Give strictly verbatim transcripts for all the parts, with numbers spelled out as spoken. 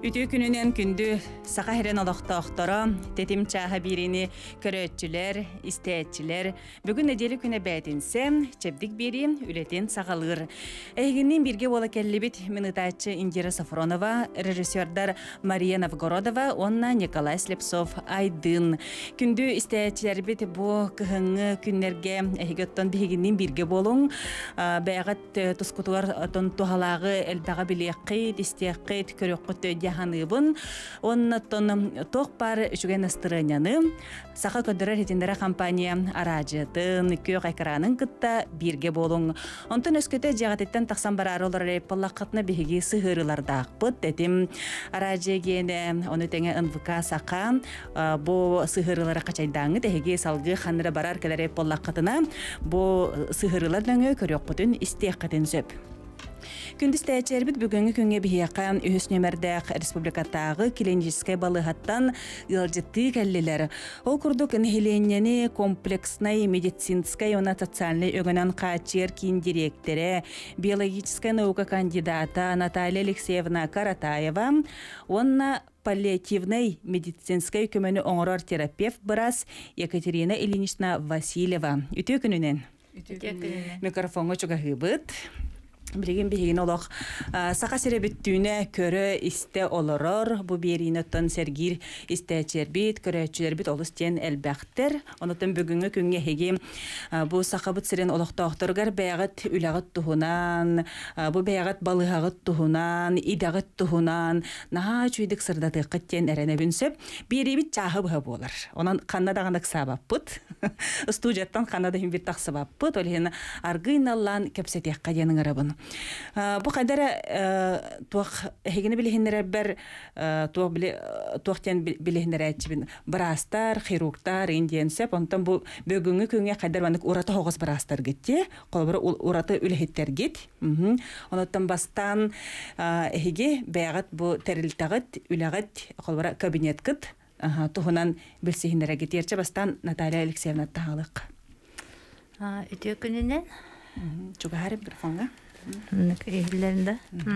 Ütü gününen kündü sağa heren olaqtaqtara, tetim çaha birini körötçüler, isteyetçiler, bugün nedeli küne bədinse, çebdik biri ületin sağalır. Eğinin birge ola kellibit minıtaçı Indira Safronova, rejissördar Mariya Novgorodova, onna Nikolay Slepsov aydın. Kündü isteyetçiler bit bu kıhıngı günlerge ehigottan bihiginin birge bolun, bəğat tuskutular ton tuhalağı elbağa bileqid, isteqid, köröqqüt hanıbın onnaton toqpar şugen astıranyany saha ködürür hitindere kampanya aracıdın kök ekranın kıtta birge bolun onton ösköte jagatetten taksan barar olar repallaqatna bihigi sığırılarda pıt dedim aracı gene onu tenge ınvıka saka bu sığırılara kaçaydanı dehigi salgı hanıra barar keler repallaqatına bu sığırılardan köröqqütün isteqatin söp. Kündüz təyəcərbit bugünkü künge bihiyaqan ühüs nömerdəq Respublikatağı Kilenjiskay balıhattan ılcıttığı kəlliler. Ol kurduk nehelenyeni kompleksnay медицинскай ona социальный ögönen qaçer kin direktere биологическая наука кандидата Наталья Алексеевна Каратаева, onna паллиативный медицинскай көмөнү оңорор терапевт бырас Екатерина Ильинична Васильева. Үтө күнүнен. Микрофонга чуга хыбыт. Bilgin bihigin olaq saqa serebüttüğüne körö iste oloror. Bu berinötten sergir isteçerbit, köröçülerbit olustien elbäxter. Onutun bugünkü künge hegi bu saqabıt siren olaqtaqtırgar bəğət ülağıt tuhunan, bu bəğət balıhağıt tuhunan, idağıt tuhunan, naha çüydik sırdatı qıttien erene bünsöp, biribit çahı bıha bolar. Onan qanna dağanak sabappıt, studiyattan qanna da himbir taq sabappıt, olihina argıynallan köpsetek qayanın arabın. Bu kadar tuaq hegini bilehinlere ber tuaq bile tuaqten bilehinlere etçibin brastar, xirurgtar indiyen sep ondan bu bugünkü künge kadar banik urata hoğuz brastar gitti. Kolbara urata ülehitler git. Ondan bastan hegi bəğət bu teriltağıt, ülağıt kolbara kabinet git. Tuğunan bilsehinlere git. Yerçe bastan Natalya Alexeyevna tağılık. Ütüyor gününden? Çok harip bir fonga. Ehillerinde.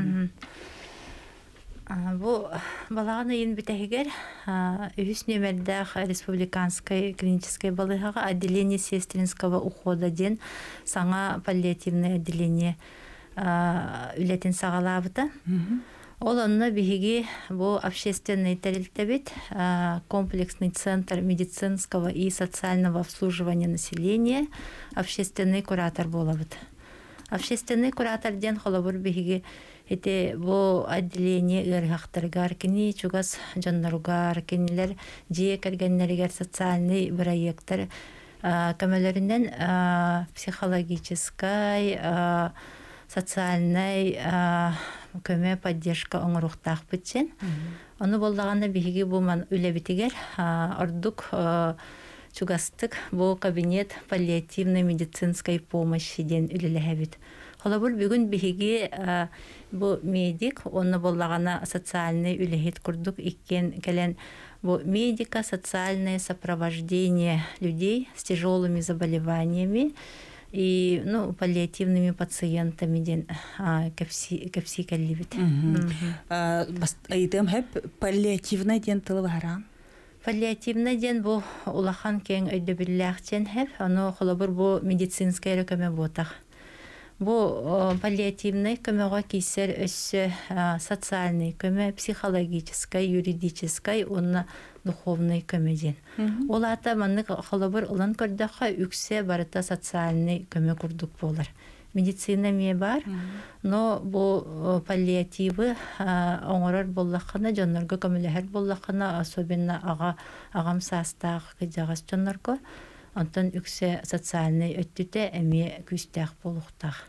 Bu balağın ayın bitəhiger ühüs nömerdəq Respublikanskay клинической балыhağa отделение сестринского ухода ден саңа паллиативное отделение үлетін сағалабыта. Ол онна биһиги бу общественный терилтебит комплексный центр медицинского и социального обслуживания населения, общественный куратор болабыт. Общественный куратор ден холобур биһиги эти бу отделение ыргактыргар кини чугас жаннаругар кинилер жие кергеннеригер социальный проекттер көмөлөрүнөн психологической социальный көмө поддержка оңоруктак битсен. Ону болдаганда биһиги бу ман үлебитигер ордук чугастык бу кабинет паллиативной медицинской помощи ден үлелехебит. Холобур бүгүн биһиги бу медик ону боллагана социальный үлехит курдук иккен келен бу медико-социальное сопровождение людей с тяжелыми заболеваниями и ну паллиативными пациентами ден кепси кепси келлибит. Айтым хеп паллиативный ден тылы бара. Паллиативный ден бу улахан кең өйдө билләхчен хеп, аны холобур бу медицинская көмө ботак. Бу паллиативный көмөгө кисер өссө социальный көмө, психологической, юридической, онна духовный көмө ден. Ол ата манны холобур улан көрдөккө үксе барыта социальный көмө курдук болар. Медицина ме бар, но бу паллиативы оңорор боллакына, жоннорго көмөлөһөр боллакына, особенно ага агам састак жагас жоннорго, онтон үксе социальный өттүтө эми күстак болуктак.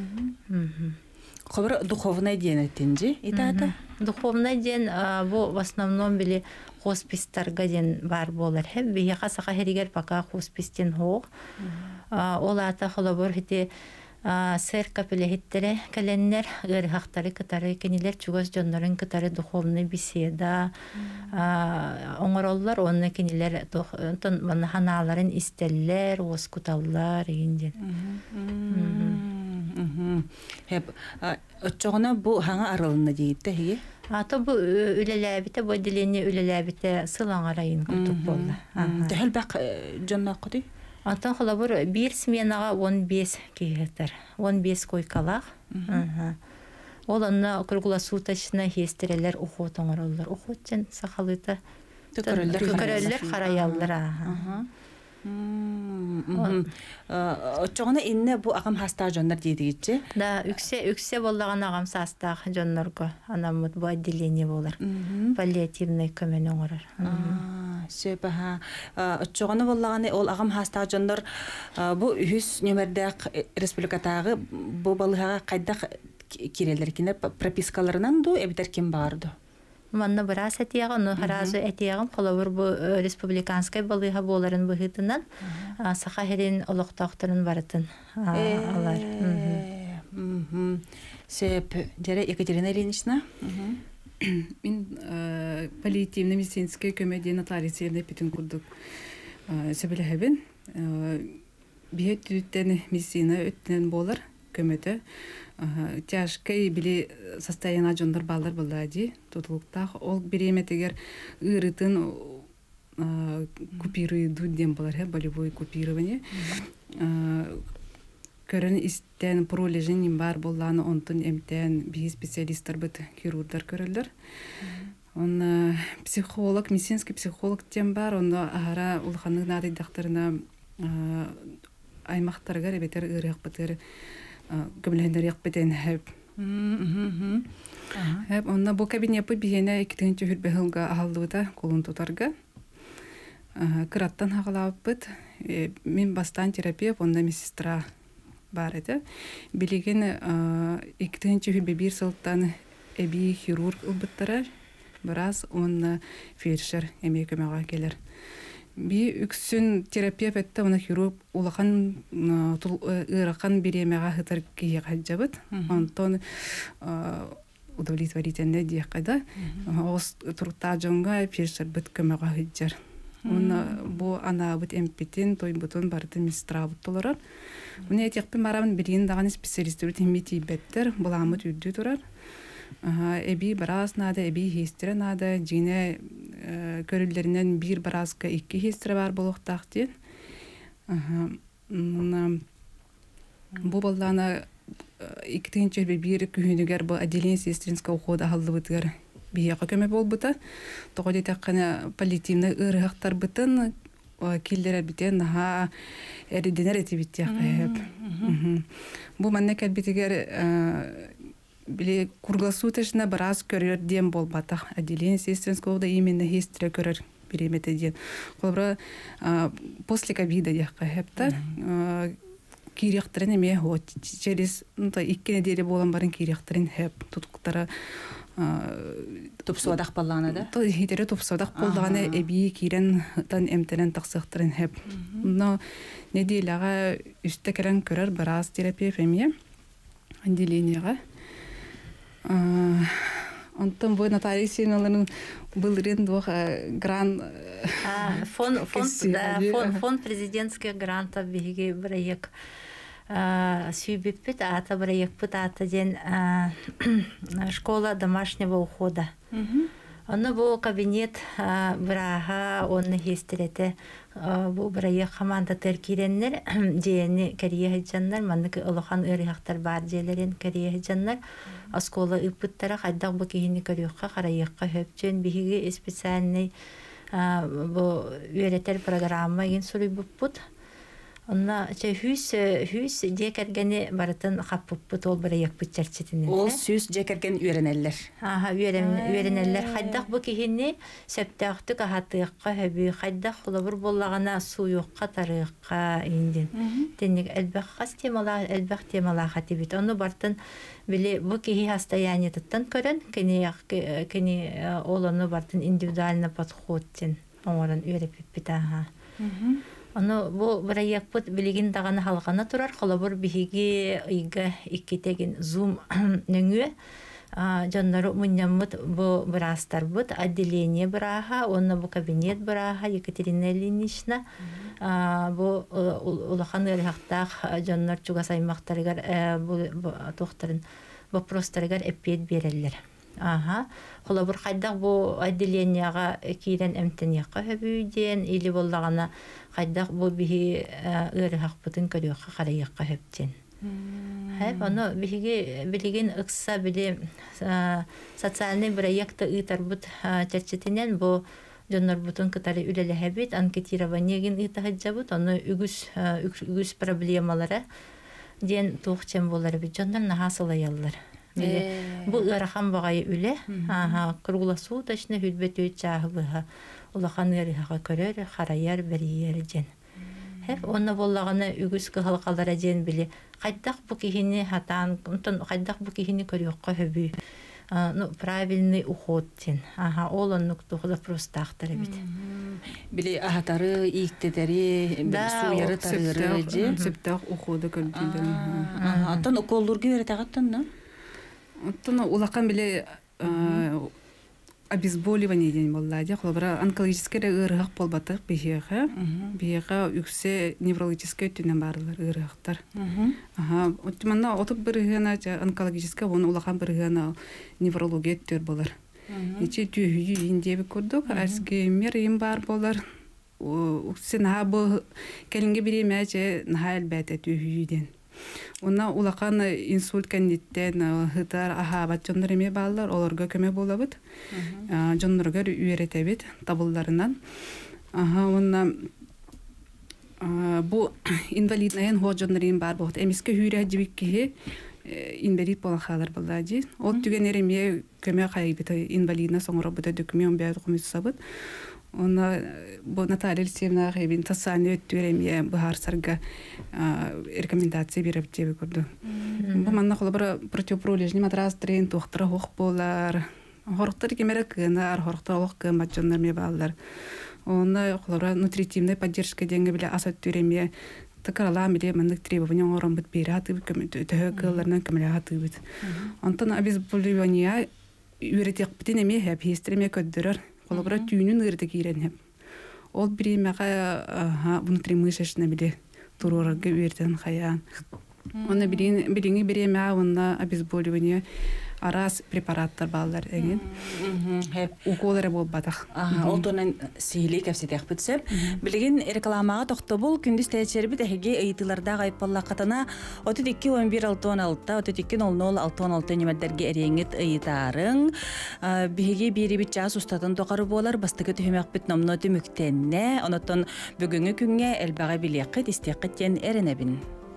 Хобар духовный ден этинжи итата? Духовный ден бу в основном били хоспистарга ден бар болар. Хеп бияка сака херигер пока хоспистен хог. Ол ата холобор хити сэр капелехиттере каленнер ырхактары кытары кенилер чугас жоннорун кытары духовный беседа оңороллар онны кенилер тон ханаларын истеллер оскуталлар инден. Hep çoğuna bu hangi aralığında deyip de hiye? Ата бу үлеләбите, бу отделение үлеләбите сылаңа район күтүп болду. Тәһәл бак жонна куди. Антон холобур бир сменага он беш киһетер. он беш койкалак. Ол анна круглосуточно хестерелер ухут оңороллар. Ухутчен сахалыта көрөллөр караяллар. Очоғына инне бу ағам хаста жондар дейдігітші? Да, үксе үксе боллаған ағам састақ жоннорго анамыт бу отделение болар. Паллиативный көмөн оңорор. Сөйбаха. Очоғына боллағаны ол ағам хаста жондар бу үхіс нөмердәк республикатағы бу балыға қайдақ кирелер кинер пропискаларынан ду эбитер ким барды? Манна бирас этиягы, но харазы этиягым холовур бу республиканскай балыга боларын быһытынан саха херин олоктокторун барытын алар. Сеп жере Екатерина Ильинична. Мен паллиативный медицинский көмөден нотариусьевне бүтүн курдук. Себелехебин бие түттен медицина өттен болар көмөтө. Тяжкой били состояние жондар балдар буллади тутулуктах ол береметегер ырытын купируйду дем болар he болевой купирование көрөн истен пролежин бар болланы онтун эмтен би специалисттер бит хирургдар көрөлдөр он психолог медицинский психолог тем бар он ара улханын нады докторына аймактарга ребетер ырык битер көмөлөндөр якпетен хеп. Хеп онна бу кабинет бигене икитинчи хүрбехилга алдыта колун тутарга. Кыраттан хагалаппыт. Мен бастан терапия онда медсестра бар эди. Билеген икитинчи хүрбе бир сылтан эби хирург ылбыттара. Бираз онна фельдшер эме көмөгө келер. Би үксүн терапия бетте уна хирург улахан ыракан биремега хытар кие хаджабыт. Антон удовлетворительный диякада. Ос турта жонга фельдшер бит көмөгө хаджар. Уна бу ана бит эмпетин той бутун барды мистра буттулар. Уна этекпи марамын билген даган специалисттер тимити беттер буламыт үрдү турар. Эби барас нада, эби хестре нада, жине көрүллеринен бир бараска икки хестре бар болуктак ден. Бу боллана икитинчи бир күнүгөр бу отделение сестринского ухода халдыбытыр. Бияка көмө болбута. Тогоде таккана паллиативный ырыктар бытын киллер битен ха эриденер этибиття кайып. Бу манне келбитигер били круглосуточно барас көрөр дем болбатах отделение сестринского да именно хестре көрөр беремете ден. Колбра после ковида якка хепта киряктырын эме хот через ну та икки неделе болгон барын киряктырын хеп туткуктара тупсуадак баллана да. То хитере тупсуадак болганы эби кирен тан эмтенен таксыктырын хеп. Но неделяга үстө керен көрөр барас терапия фемия отделениега. Антон бу нотариусьнын былырын дух грант фон фон фон фон президентских грантов биги проект сүйбиппит ата проект ата ден школа домашнего ухода. Оны бу кабинет брага оны хестерете бу проект команда теркиреннер жени Корея жаннар маннык улахан ырыктар бар жерлерин Корея жаннар аскола ыппыттара кайдак бу кийини көрөккө карайыкка хөпчөн биги специальный бу үйрөтер программа ген сурубуппут. Онна че хүс хүс жекергени барытын каппыппут ол проект битчерчетинен. Ол сүз жекерген үйренелер. Аха, үйрен үйренелер кайдак бу кийини септактык ахатыкка хөбү кайдак холобур боллагана суюкка тарыкка индин. Тенник элбек хас темалар элбек темалар хатибит. Ону бартын били бу кийи состояние таттан көрөн кени кени олону бартын индивидуально подходтен оңорон үйрөпүп аха. Аны бу проект билигин даганы халгана турар холобур биһиги ыйга иккитеген зум нөңү жаннары муннаммыт бу брастар бут отделение браха онна бу кабинет браха Екатерина Ильинична бу улахан ырыктак жаннар чуга саймактарыгар бу тохтарын вопростарыгар эппет берелер. Ага. Холобур хайдах бу отделенияга кирен эмтенияка хөбүйден или боллагана хайдах бу бихи ырыхак бутын көрөкка карайыкка хөптен. Хэп аны бихиге билеген ыкса били социальный проекты ытарбыт чачетинен бу жоннор бутун кытары үлеле хэбит анкетированиеген ытахаджабыт аны үгүс үгүс проблемалары ден туухчен болар бит жоннор нахасылаяллар. Бу ырахан багай үле, аха, круглосуточный хүлбет өйчаһыбыһа, улахан ырыхага көрөр, хараяр бериер жен. Хеп онна боллаганы үгүс кыһалкалара жен били. Кайдак бу кихини хатан, онтон кайдак бу кихини көрөккө хөбү. Ну, правильный уход жен. Аха, ол оннук тухуда простахтары бит. Били ахатары, ийиктедери, суяры тарыгыры жен. Септах уходу көрдүлөр. Антон уколлурга беретагаттан, да? Оттоно улакан биле обезболивание ден боллади. Холбара онкологический ырыгак болбатык бихега. Бихега үксе неврологический түнен барлар ырыгактар. Ага, оттманна отуп биргена онкологический, оны улакан биргена неврология төр болар. Ичи түйү индеби көрдүк. Альцгеймер им бар болар. Үксе набы келинге биремеже наха элбете түйүден. Уна улакан инсульт кандиттен хытар ахабат жоннореме баллар, олорга көмө болабыт. Жоннорга үйретебит табылларынан. Аха, уна бу инвалиднайын хо жоннорем бар болот. Эмиске хүрэ жибикки инвалид болахалар боллади. Ол түгенереме көмө кайбыт инвалидна соңро буда документ бер комиссабыт. Она бу Наталья Алексеевна Хейбин тасаны өттүреме бахар сарга рекомендация берип тебе көрдү. Бу манна холбара противоположный матрас трен доктора хок болар. Хорктор кемере кынар, хорктор ок кымат жоннорме балдар. Оны холбара нутритивная поддержка денге биле асат түреме такарала миле мандык требования орон бит бераты төһөгөлөрнөн кемеле атыбыт. Антон обезболивание үйретек битен эме хеп хестреме көддөрөр. Холобра түйүнүн ырды кирен хеп. Ол биремега внутримышечный биле турорга үйртен хаян. Оны билин билинги биреме онна обезболивание арас препараттар балдар эген. Хеп уколары болбатак. Ол тонан сихили кепсетек битсеп, билген рекламага токтобул күндүз течербит эге ыйтыларда гайпаллакатана отуз эки он бир алты он алты отуз эки ноль ноль алты он алты немедерге эреңит ыйтарың биге бирибит жас устатын токары болар бастыгы төмөк бит номноты мүктенне онотон бүгүнгү күнгө элбага билеккет истеккеттен эренебин.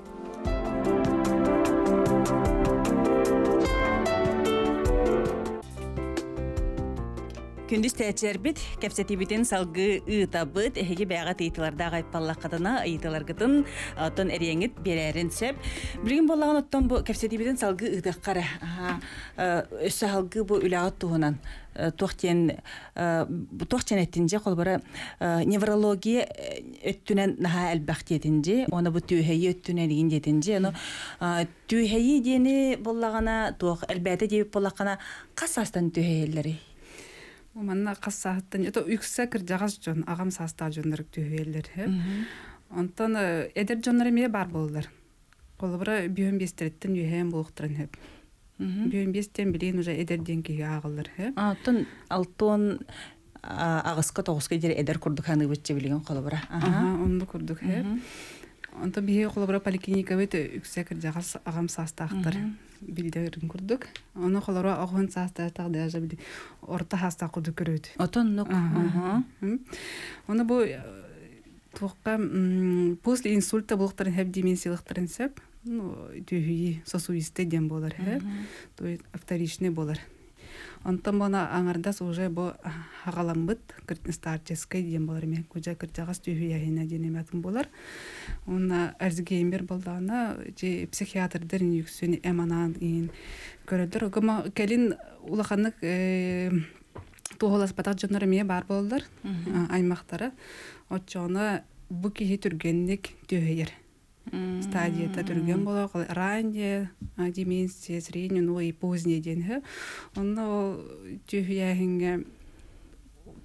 Күндүз тәчербит кепсетибитин салгы ытабыт эһиги бәга тыйтыларда гайпаллакатына ыйтыларгытын отон эреңит берерин сеп билген боллаган оттон бу кепсетибитин салгы ытаккара өссө салгы бу үлагат туһунан тохтен тохтен эттинже колбара неврология өттүнен наха элбахтетинже оны бу түйһәйи өттүнен дигин жетинже аны түйһәйи дени боллагана тох элбәте деп боллакана касастан түйһәйләри. Манна кассааттан это үксә кирҗагас жон агам саста жоннор төһәлләр. Онтан эдер жоннор ме бар булдылар. Колбара бүйөн бестереттен юһәм булыктырын хеп. Бүйөн бестен билен уже эдерден ки агылыр хеп. Атын алтон агыска тогуска жер эдер курдук ханы битче билген колбара. Аха, онду курдук хеп. Онта бие колбара поликлиника бит үксә кирҗагас агам састактыр. Билдерин курдук. Аны холора агын састактар да жабди. Орта хаста курдук көрөт. Отон нук. Аха. Аны бу тукка после инсульта булыктыр хеп деменциялыктырын сеп, ну түйи сосуисте дем болар хеп. То есть вторичный болар. Антон бана аңардас уже бу хагаламбыт старческой дем болар мен кужа кыржагас түйи яһина денематым болар. Уна Альцгеймер болдана же психиатрдер yüksün эманан ин көрөлдөр. Гыма келин улаханнык тоголас батак жоннор ме бар болдор. Аймактары отчона бу кихи түргенник түйер. Стадията түрген бола ранее деменция средний ну и поздний ден. Онно түйяһинге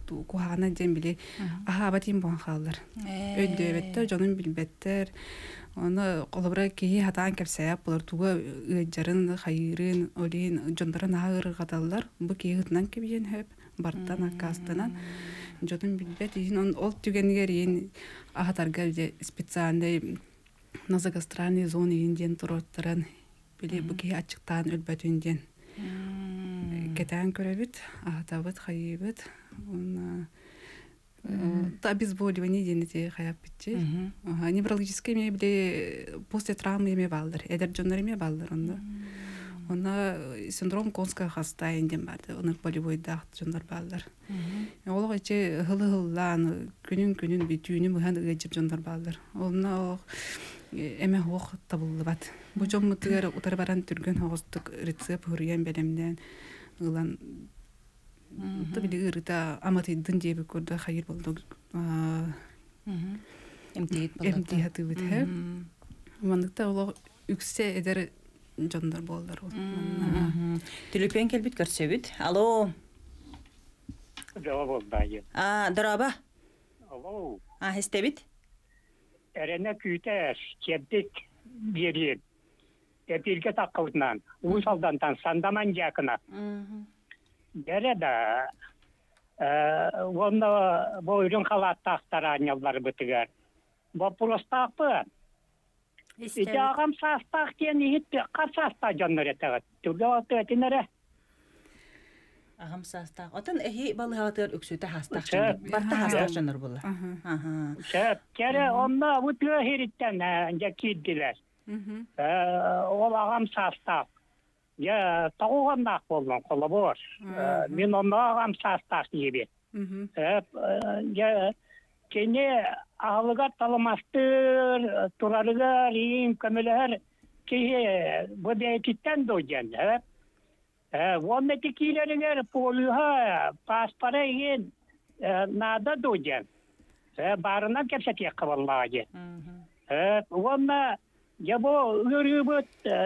кухана ден биле аха батим бон халдар. Өйдөбеттер жонун билбеттер. Оны колобра кии хатаан кепсәяп булар туга ыджарын хайырын олин жондарын агыр гаталлар бу киһитнан кебиен хеп бартан акастынан жотун билбет ин он ол түгенигер ин ахатарга специальный назогастральный зоны инден туроттаран биле бу кии ачыктан өлбөтүнден кетен көрөбүт ахатабыт хайыбыт он та обезболивание денете хаяп битчи. Неврологический ме биле после травмы ме балдар. Эдер жоннор ме балдар онда. Онда синдром конского хоста инден барды. Оны болевой дах жоннор балдар. Олог иче хылы-хыллан күнүн-күнүн бүтүүнү мыхан ыжып жоннор балдар. Онда эме хок табылды бат. Бу жоммутугар утар баран түргөн хогостук рецепт хүрген белемден ылан табили ырыта аматы дындебе көрдө хайыр болду. Эмтиет болду. Эмтиет бит. Мандыкта уло үксе эдер жондар болдор. Телефон келбит көрсөбүт. Алло. Жава болдайы. А, дораба. Алло. А, хестебит. Эрене күтәш, кебдик берет. Эпилге таккылтнан, усалдантан сандаман жакына. Береда э вонда бойрун халаттактаранялар битигер. Бу простакпы. Ите агам састак кен ит касаста жаннарета. Түлөтө этинере. Агам саста. Отан эхи балыгатыр үксүтө хастак жандар. Барта хастак жандар була. Аха. Шеп, кере онда утө хириттен жакиддилер. Э ол агам састак. Я таугандак болдум колобор. Мен онагам састак ебе. Э я кене алыга таламастыр, турарыга рим камелер ке бодетиттен дойган. Э вонда текилерге полуга паспора ген нада дойган. Э барына кепсете кабаллагы. Э вонда я бо үрүбөт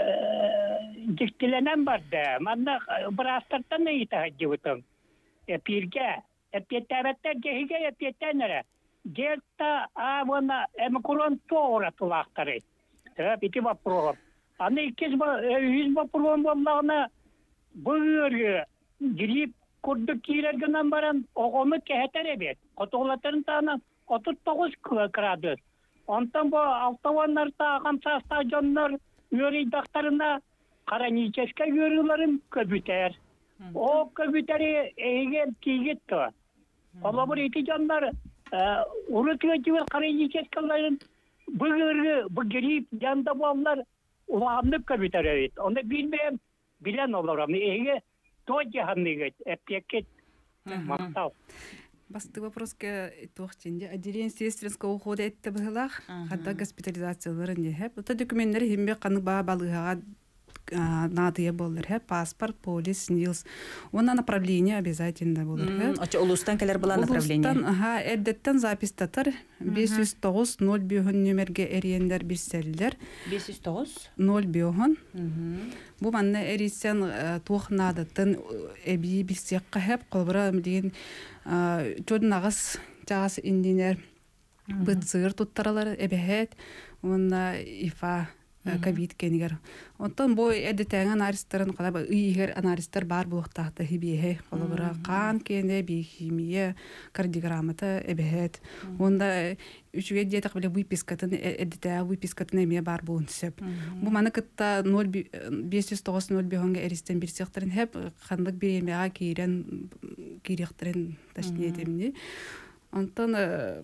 диктелenen барды. Манда брастартан итә җибетем. Э пирге, э петәрәттә геһигә э петәнәре. Дельта авона эмкурон тоора тулактары. Э бити вопрос. Аны икез ба yüz вопрос боллагына бүйрү грип курдук кирергенен баран огоны кәһәтәре бит. Котолатын таны отуз тогуз градус. Онтан бу алтаваннарда агамса стадионнар йөри дактарына караническа йөрүләрен көбүтәр. О көбүтәре эген кигетте. Алабыр ити жандар урытыга жибер караническаларын бүгүрү бүгүрип жанда балдар уланды көбүтәре. Онда билбем билен оларам эге тоҗи ханныгы эпекет мактау. Басты вопроска тохчинде отделение сестринского ухода это было, когда госпитализациялары не хеп. Это документы химбе каны ба балыга надые болдыр хеп, паспорт, полис, нилс. Она направление обязательно болдыр хеп. Ача улустан келер була направление. Улустан, ага, эддеттен запись татар beş yüz dokuz nol бюгон нөмерге эриендер бирселдер. beş yüz dokuz nol бюгон. Бу манна эрисен тухнадатын эби бисекка хеп колбара деген жоднагыс жагас индинер бытсыр туттаралар эбехет онна ифа ковид кенигер. Онтон бой эдетен анализтарын калаба ыйгер анализтер бар булуктакта хибие колбара кан кене биохимия кардиограммата эбехет. Онда үчүгө диетак биле выпискатын эдете выпискатын эме бар булунсеп. Бу маны кытта ноль beş yüz dokuz nol бюгонга эристен бир секторын хеп кандык бир эмега кирен киректерин ташние демни. Онтон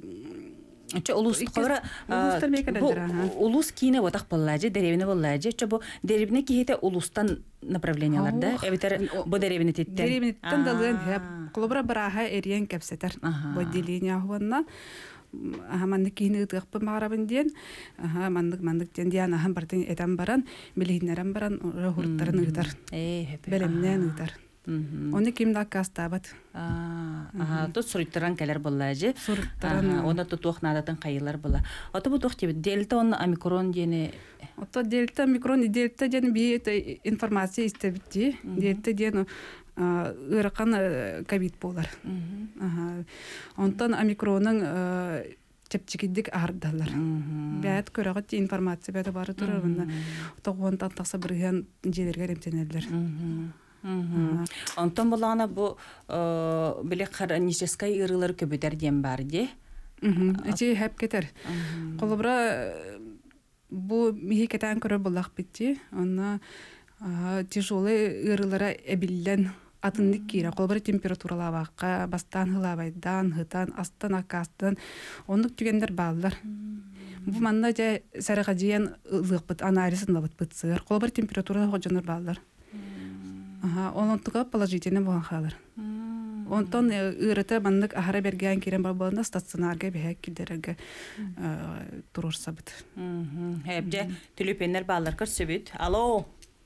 Ача улус калара улус кине ватак боллажы деревне боллажы чо бу деревне кихете улустан направленияларда эбитер бу деревне титтен деревне титтен далын хеп колобра бараха эриен кепсетер бу деления хуанна аха мандык кине тыгып марабын ден аха мандык мандык ден диана хам бартын этам баран билинерен баран рохурттарын ыйтар э белемнен ыйтар. Оны кимда кастабат. Ага, тут суриттаран келер боллажы. Суриттаран. Оны тут тухнадатын кайылар була. Аты бу тухтибит дельта он омикрон дене. Ото дельта омикрон дельта дене би информация истебити. Дельта дене ыракан ковид болар. Ага. Онтан омикронның чепчикидик ардалар. Бәт көрөгөт информация бәт бары турар бунда. Тогон тантакса бирген жерлерге ремтенелер. Онтон булана бу биле хронический ырылар көбүтер дем бар ди. Эти хәп кетер. Колобра бу михи кетен көрөр булак битти. Аны тяжелый ырылара эбиллен атындык кире. Колобра температуралабакка бастан хылабайдан, хытан, астан акастан ондук түгендер балдар. Бу манна же сарыга жиен ылык анализын лабыт бытсыр. Колобра температура хожонор балдар. Ага, онтуга положительный болгон халар. Онтон ырыта мандык ахара берген кирен бар боланда стационарга бехек кидерге турурса бит. Мм. Хепже телефоннар баллар көрсөбүт. Алло.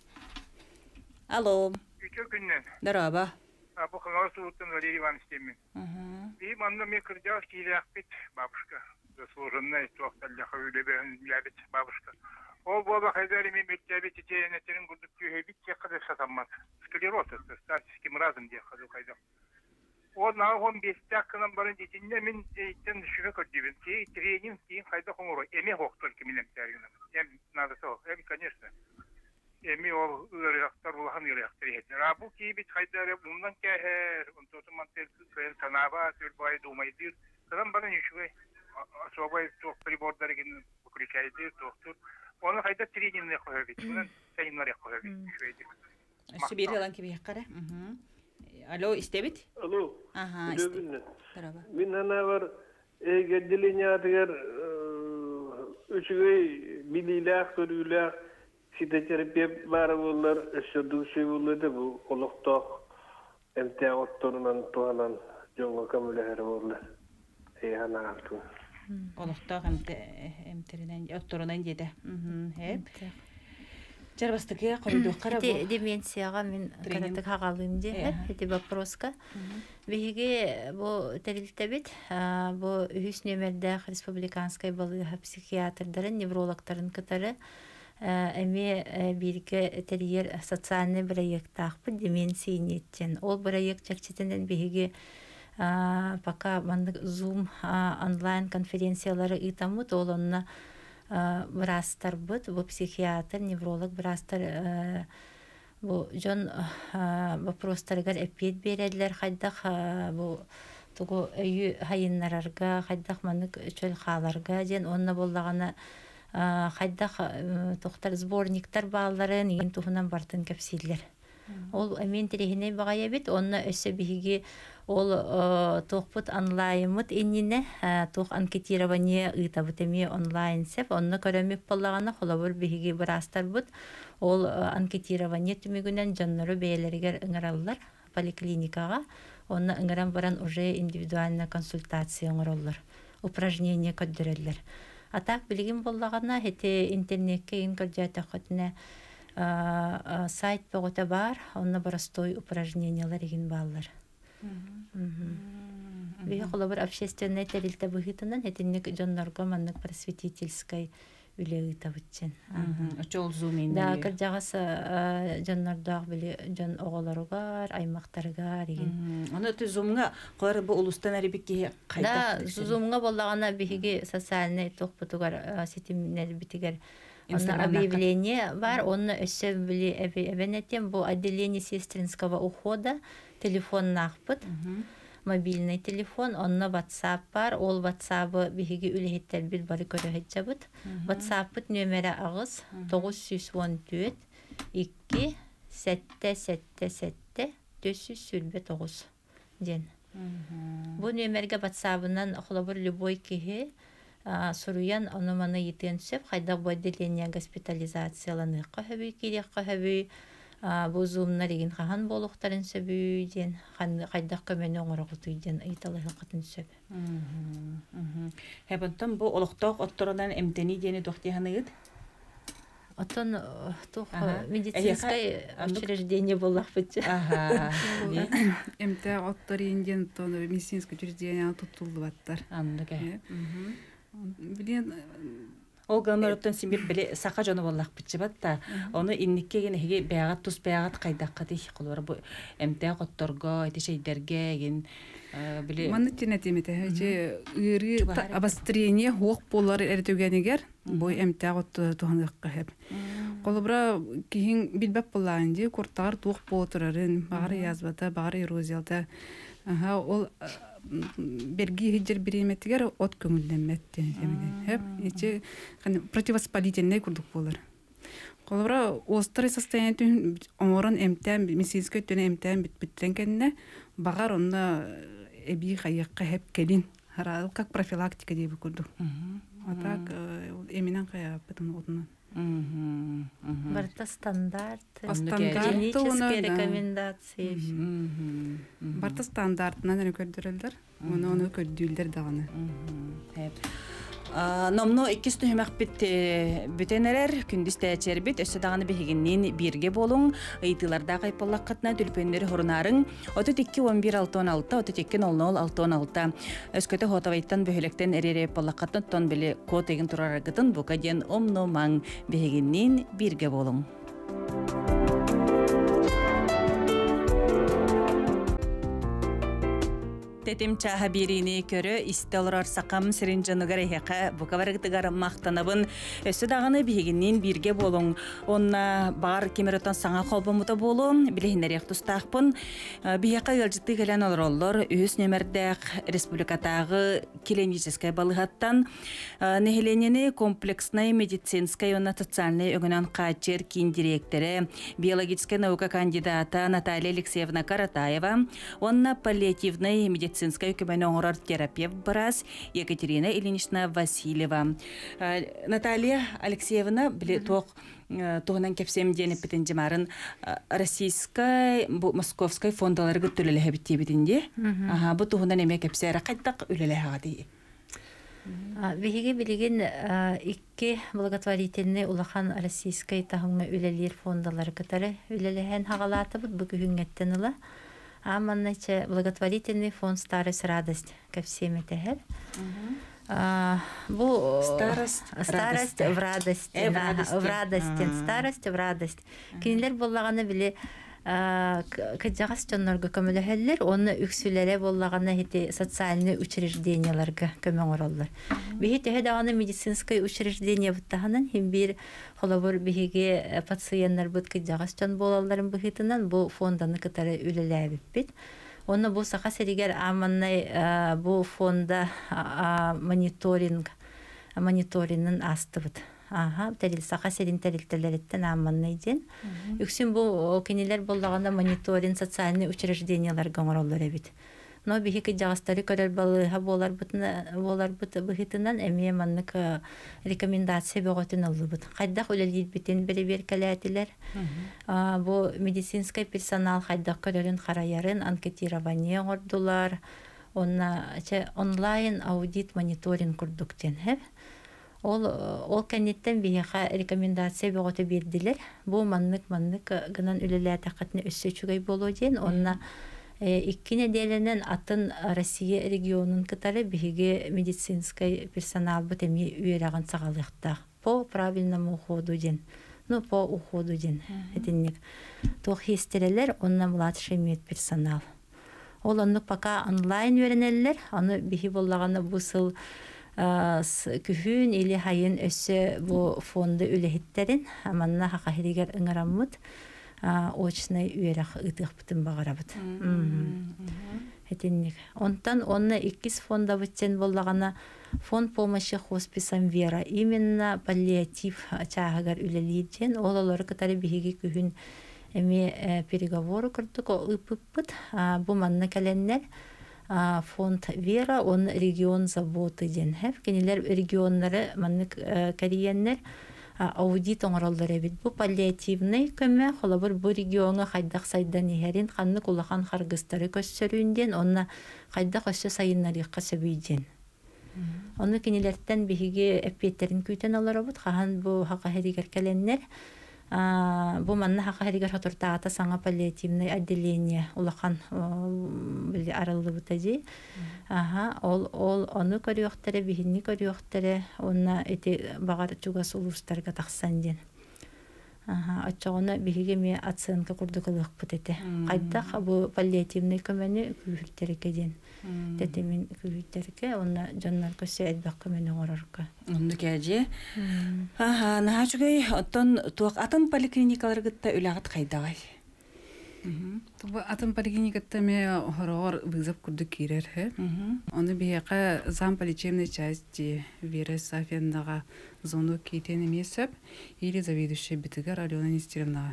Алло. Үчө күннен. Дараба. Абу хангал суутун Валерий Иванович Темин. Мм. И манна мне кырдяс килякпит бабушка. Заслуженная тохталляха үлебен лябит бабушка. Ол боба хайдарими мектеби тетенетерин гудуп күйебит чекады сатаммат. Склероз это старческий мразом де хаду кайда. О на он бестякынан барын детинне мен эйтен düşüge көдүбүн. Кей тренинг кийин кайда коңоро эме хок только менен тәргенем. Эм надо то, эм конечно. Эми ол ырыактар булган ырыактар эт. Рабу кийбит хайдары мындан кәһәр, он тото мантел кыйын танаба төлбай думайдыр. Кадан барын düşüge особый ток прибордарын выключайды, доктор. Оны хайда тренинг коебит. Мындан семинар коебит. Шуйдик. Сибир ялан кеби кара. Мм. Алло, истебит? Алло. Ага, истебит. Дараба. Мен ана бар эгеделения дигер үчүгөй билилак, көрүлак, фитотерапия бар булар, өсөдүшү булды бу олукток эмте отторунан туанан жонго камылар булар. Эй ана арту. Олукток эмте эмтеринен отторунан жеде. Мм. Хеп. Жарбастыгы кордук кара бу. Деменцияга мен каратык хагалым же, эти вопроска. Биге бу терилтебит, бу үс нөмерде республиканскай балыга психиатрдарын, неврологтарын кытары эми бирге терьер социальный проекттакпы деменция неттен. Ол проект чакчетенен биге пока мандык Zoom онлайн конференциялары итамыт, ол онна брастар бут, бу психиатр, невролог брастар бу жон вопростаргар эппет бередилер, хайдах бу тугу өйү хайыннарарга, хайдах манык чөл халарга ден онна боллагана хайдах тохтар сборниктар бааларын ин тухунан бартын кепсиллер. Ол мен терехине багая бит, онна өссө биги ол тохпут онлайнмыт иннине тох анкетирование ытабытыми онлайн сеп, онна көрөмүк боллагана холобур биги брастар бут. Ол анкетирование түмүгүнөн жоннору бээлергер ыңыраллар поликлиникага, онна ыңыран баран уже индивидуальная консультация ыңыраллар, упражнение көддөрөллөр. А так билигин боллагана хете интернетке ин көрдүөтөкөтүнө сайт богота бар, онна простой упражнениялар эгин баалар. Бия холобур общественный терилте быхытынан хетинник жоннорго маннык просветительской үлеги табытчын. Очол зумин. Да, кыржагас жоннордоак били жон оголоругар, аймактарыгар эгин. Аны ты зумга койры бу улустан арибикке кайта. Да, зумга боллагана биги социальный тохпутугар сетимнер битигер. Онна объявление бар, онна өссө били эбенетем бу отделение сестринского ухода, телефон нахпыт, мобильный телефон, онна WhatsApp бар, ол WhatsApp биги үлехеттер бил бары көрөһөт жабыт. WhatsApp нөмері агыс тогуз жүз он төрт эки сетте сетте сетте төрт жүз сүлбе тогуз ден. Бу нөмерге WhatsApp-нан холобур любой кихи суруян аноманы етен сөп, хайда бу отделение госпитализацияланы кахабы, кирек кахабы, бу зумнар егін хахан болуқтарын сөбі ден, хайда көмені оңырғыту ден айталығы қатын сөп. Хәбінтін бу олықтақ отторынан эмтени дені доқтияғанығыд? Отон тух медицинское учреждение боллах битче. Ага. Эмте оттор инден то медицинское учреждение тутулду баттар. Андыга. Билен Ол гамароттан симбир биле сака жону боллак бичибат та. Оны инникке ген хиги бягат тус бягат кайдакка ди колор бу эмте котторго эти шейдерге ген биле. Маны тинетимете. Же ыри обострение хок болар эртөгенигер бу эмте котто туханыкка хеп. Колобра кихин билбеп болланди куртар тух потурарын бары язбата бары эрозиялда. Аха ол берги хиджер бириметигер от көңүлденмет демеген. Хеп ичи противовоспалительный курдук болар. Колобра острый состояние оморон эмтен медицинский төне эмтен бит-биттен кенне багар онна эби хайыкка хеп келин. Харал как профилактика деп курдук. А так эминен кая бутун отунан. Барта стандарт, генетические рекомендации. Барта стандартынан эне көрдүрөлдөр. Муну ону көрдүлдөр даганы. Номно иккис түһүмәк бит бүтенерер күндүз тәчербит өсө даганы бигиннен бирге болуң ыйтыларда кайпаллаккатна дүлпөннөр хорунарын отуз эки он бир алты он алты отуз эки ноль ноль алты он алты өскөтө хотовайттан бөһөлөктен эрере паллаккатна тон биле код эгин турарагытын букаден омно маң бигиннен бирге болуң. Тетим чаха бирини көрө истелорар сакам сиринжаныгар эхека букаварыгтыгар мактанабын өсө даганы бигиннен бирге болуң. Онна бар кемеротан саңа колбомута болуң билехинерек тустакпын. Бихека ылжыты келен олороллор үс нөмердек республикатагы клиническая балыгаттан нехеленени комплексной медицинской онна социальный өгөнөн качер кин директоры биологическая наука кандидата Наталья Алексеевна Каратаева, онна паллиативный медицинский медицинская көмөнөңөрөр терапевт барас Екатерина Ильинична Васильева. Наталья Алексеевна биле ток тугунан кепсем денеп битин жамарын российской московской фондаларга төлөлө битти битинде. Аха бу тугунан эме кепсера кайдак үлеле хади. Биһиги билигин икки благотворительный улахан российской тахыңга үлелер фондалары кытары үлелеһен хагалаты бу бүгүнгеттен ыла. Аманначе благотворительный фонд «Старость, радость» ко всем это хеп. Бу старость, старость в радость, в радость, старость в радость. Кинилер боллаганы биле кыжагас жоннорго көмөлөһөллөр, оны үксүлөрө боллаганы хити социальный учрежденияларга көмөңөрөллөр. Бихи төһөдаганы медицинское учреждение буттаһанын хим бир холобор биһиге пациенттер бут кыжагас жон болалларын бухитынан бу фонданы кытары үлеләбит бит. Оны бу сака серигер аманнай бу фонда мониторинг мониторингын астыбыт. Ага, тәрил сака серин тәрилтелереттен аманнай ден. Үксүн бу кинилер боллаганда мониторинг социальный учрежденияларга оңороллор эбит. Но бихи кыжагастары көрөр балыга болар бутна болар бут бухитынан эмие маннык рекомендация бөгөтүн алыбыт. Кайдак үлелит битен бери-бер калаатилер. Бу медицинский персонал кайдак көрөрүн караярын анкетирование ордулар. Онна онлайн аудит мониторинг курдуктен хеп. Ол ол кеннеттен бияха рекомендация бөгөтө бердилер. Бу маннык маннык гынан үлеләр такатны өссөчүгөй болуу ден. Онна икки неделенен атын Россия регионун кытары биһиге медицинский персонал бут эми үйраган сагалыкта. По правильному уходу ден. Ну по уходу ден. Этинник. Тох хистерелер онна младший медперсонал. Ол оннук пока онлайн үйренелер. Аны биһи боллаганы бу сыл күхүн или хайын өссө бу фонду үлехиттерин аманна хакахиригер ыңараммыт очный үйрах ытык бутун багарабыт. Этинник. Онтан онна иккис фонда бутен боллагана фонд помощи хосписам Вера. Именно паллиатив чаагар үлелиден ололор кытары биһиги күхүн эми переговоры кырдык ыпыппыт. Бу манна каленнер фонд Вера, он регион заботы ден. Хеп кенелер регионнары маннык кариеннер аудит оңролдары бит. Бу паллиативный көмө холобур бу регионга кайдак сайдан ихерин каннык улахан харгыстары көссөрүнден, онна кайдак өссө сайыннарыкка сөбүйден. Оны кенелерден биһиге эппеттерин күтен олар бут. Хахан бу хака херигер келеннер Бу манна хака хадигар хатуртаата саңа паллиативный отделение улахан били аралды бутади. Аха, ол ол оны көрүөхтере, бихинни көрүөхтере, онна эти багар чугас улустарга тахсан ден. Аха, ачагына биһиге ми оценка курдукалык бутете. Кайда бу паллиативный көмөне күртерге ден. Тетемин күртерге, онна жаннар көсө элбак көмөне горорка. Онда кәже. Аха, нахачугай оттон туак атын поликлиникаларгытта үләгат кайдагай. Туба атын поликлиникатта ме хорор вызов курдук кирер хе. Оны бияка зам поличебной части Вера Сафиндага зону кейтен емесіп, или заведующая битыгар Алена Нестеровна.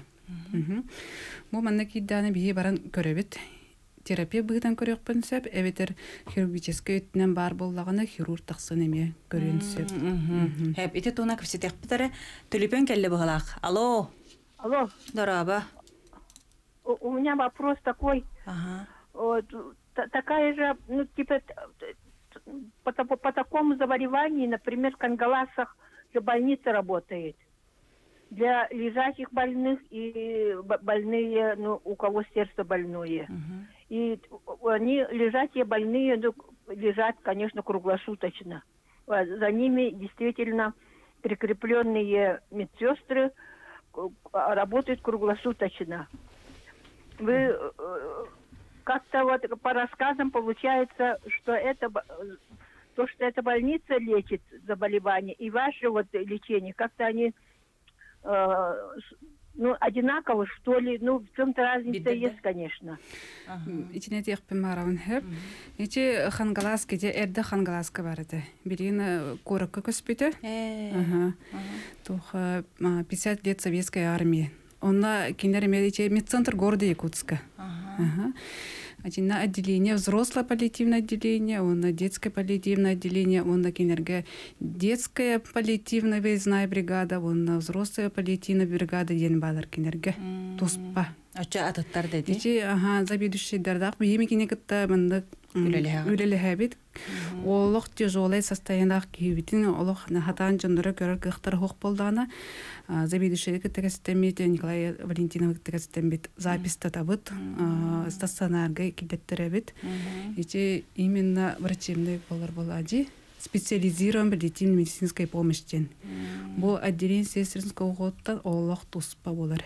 Бу манна кийданы бие баран көрөбүт. Терапия быгытан көрөкпүн сөп, эветер хирургический өтүнөн бар боллагына хирург таксын эме көрөн сөп. Хеп, ите туна квсетек битаре төлөпөн келле быгалак. Алло. Алло. Здорово. У меня вопрос такой. Ага. Вот, такая же, ну, типа, по, по, по такому заболеванию, например, в Кангаласах же больница работает. Для лежачих больных и больные, ну, у кого сердце больное. Uh-huh. И они, лежачие больные, ну, лежат, конечно, круглосуточно. За ними действительно прикрепленные медсестры работают круглосуточно. Вы как-то вот по рассказам получается, что это то, что эта больница лечит заболевания, и ваше вот лечение, как-то они э, ну, одинаково, что ли, ну, в чем-то разница Бидда, есть, да? Конечно. Ичине тиякпен маравын хеп. Ичи хангалас кеде эрде хангаласка барыды. Бирин коракка көспеті. Ага. Туха пятьдесят лет советской армии. Онна кинер медичи медцентр города Якутска. Ага. Один отделение, взрослое паллиативное отделение, он на детское паллиативное отделение, он на кинерге детская паллиативная выездная бригада, он на взрослая паллиативная бригада, ден балар кинерге. Туспа. А что это тардети? Ичи, ага, заведующий дардак, биями кинегетта мында үлелі хабит. Олық тяжелое состояние киевитин, олық нахатан жандыры көрір кықтар хоқ болдағына, заведующий кеттегестемит, Николай Валентинович кеттегестемит, запись-то табыт, стационарга кидеттеребит. Ичи именно врачебный болар болади, специализирован паллиативной медицинской помощи. Бу отделение сестринского года олох туспа болар.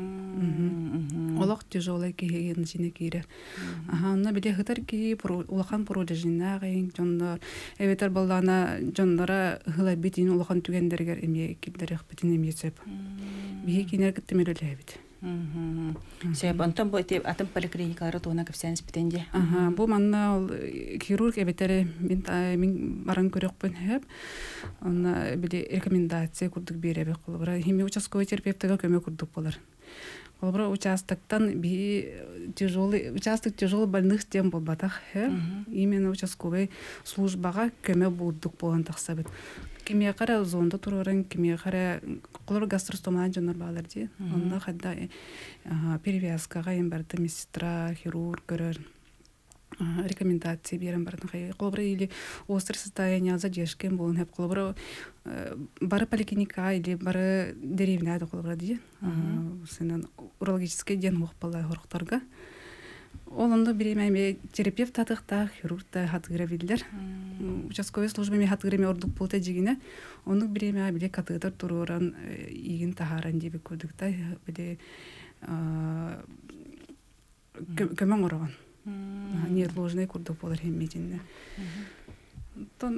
Олох тяжелый киген жине кире. Ага, на биле хытар ки улахан пролежина гайын жондар. Эветер балдана жондара хылабитин улахан түгендергер эме кидерек битин эмесеп. Бие кинер кеттемелелебит. Себеп антон бу тип атын поликлиникалары туна кепсенс битенде. Ага, бу манна хирург эбетере мен мен баран көрөкпүн хеп. Аны биле рекомендация курдук беребе кылбыра. Хими участковый терапевтага көмөк курдук болар. Кылбыра участоктан би тяжелый участок тяжелый больных тем болбатах хеп. Именно участковый службага көмөк булдук болгон таксабыт. Кимия кара зонда туруран кимия кара колор гастростоман жонор балар ди. Онда хадда перевязка гайын барды медсестра, хирург көрөр. Рекомендации берем барды хай. Колбра или острое состояние задержки болон хеп колбра бары поликлиника или бары деревня да колбра ди. Сенен урологический ден хоппалай хорохторга. Олонда биреме терапевт татыкта, хирург та хатыгравиллер. Участковый службами хатыграме ордук болта жигине. Ону биреме биле катыгдар туруран игин тахаран деби көрдүк та биле көмөң орогон. Неотложный курдук болар хеммежинне. Тон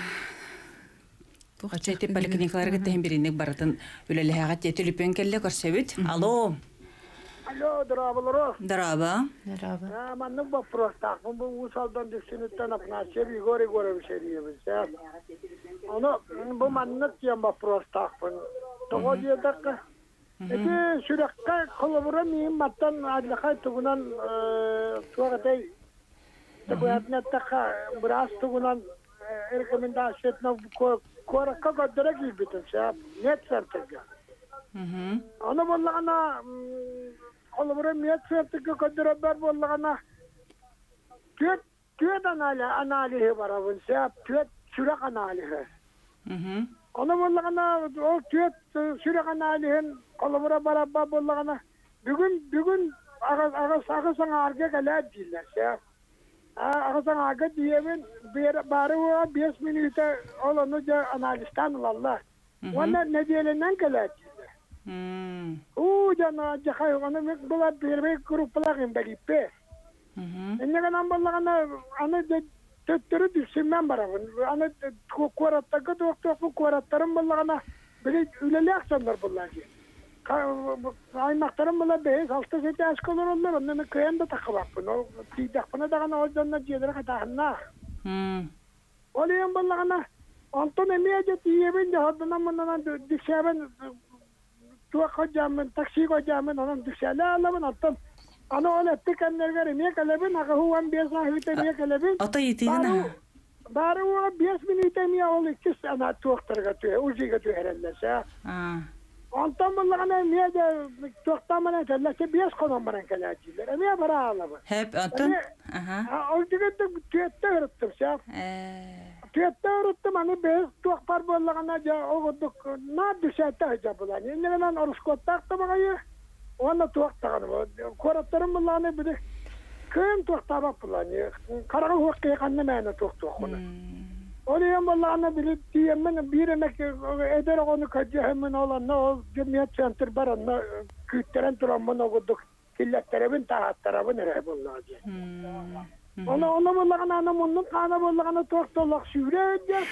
Ачайты поликлиникаларга тем биринек баратын үлелега жетелипен келле көрсөбүт. Алло. Алло, здорово. Здорово. Здорово. А, манны вопрос так. Мы бы усалдан дексинуттан апнасер Егор Егорович Ильевич. Оно, bu mannet diyen вопрос так. Того дедак. Эти сюрекка колобура миим маттан адлахай тугунан туагатай. Такуятнет така брас тугунан рекомендациятна коракка годдара гибитен. Нет сертега. Оно боллагана колобура мият сертега годдара бар боллагана түйет түйет аналиhe барабын. Түйет sürekli analihe. Onu vallahi o tüyet sürekli analihin kolumura barabba bollagana bugün bugün aga aga aga sana arge gala diller ya. Aga sana arge diyemin bir barı beş minüte olanı da analistan Allah. Valla ne diyelenen gala diller. Hmm. Oo cana cakay onu bula bir bir gruplarım belipe. Ne kadar bollagana ana de töttürü düşsünmen barabın. Ana kuarattaga doktor bu kuarattarım bollagana böyle üleli aksanlar bollagi. Aymaktarım bolla beş altı sete aşkolar onlar onların kıyanda takıbapın. O tidakpına dağına o canına cedere katağına. Hmm. Oluyen bollagana Anton emiye diyemin de hadına bundan düşemen tuğak hocamın taksi hocamın onun düşele alamın Anton. Ana öyle tıkanlar verim ya kalebin aga huvan bir sahibite ya kalebin. Ata yitiğin ha. Bari o beş minüte mi ol ikisi ana tuğaktar gatıyor uzi gatıyor herhalde sa. Ha. Anton bollagana miye de tuğaktamana tellese beş konan baran kalacılar. Emiye para alamın. Hep Anton. Aha. O digette tüyette öğrettim sa. Eee. Tüyette öğrettim hani beş tuğakpar bollagana ja oğuduk na düşette hocabılan. İnleğinen oruç kottaktı bakayı. Ona tuğaktağı var. Koratlarım bollagana bir de köyüm tuğaktabak bulan. Karağı hukkıya kanlı meyne tuğaktuğ konu. Oluyen bollagana bile diyemin bir emek eder onu kacihemin olan ne o cemiyet center baran kütteren turamın oğuduk. Killetterebin tahattarabın ere bollagana. Ona ona bollagana ana munun kana bollagana tuğaktolak sürece.